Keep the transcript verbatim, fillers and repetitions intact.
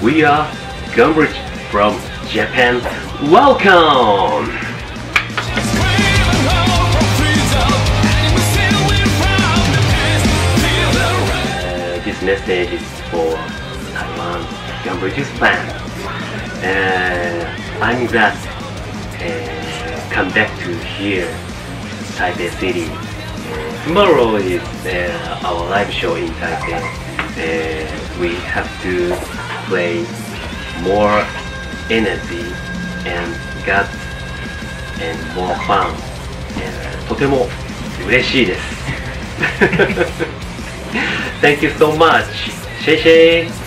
We are Gunbridge from Japan. Welcome! Uh, this message is for Taiwan Gunbridge's fan. Uh, I'm glad uh, come back to here, Taipei City. Uh, tomorrow is uh, our live show in Taipei. Uh, we have to play more energy and guts and more fun. Uh, とても嬉しいです。Thank you so much. 谢谢。